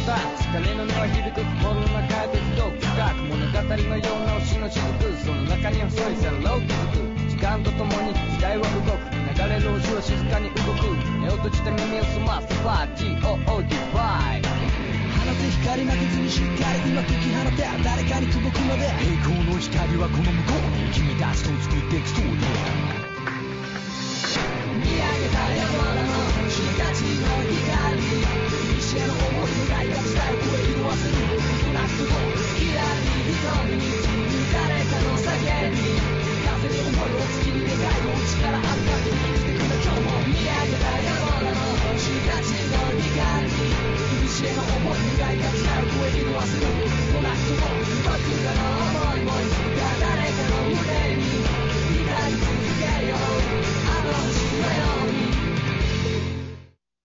た疲れの音は響く心の中でひどく深く物語のような星の雫その中に細い線路を築く時間とともに時代は動く流れる星は静かに動く目を閉じて耳を澄ませば GOO ディバイ放て光負けずにしっかり今解き放て誰かに届くまで栄光の光はこの向こうに君たちと作っていくストーリー見上げた山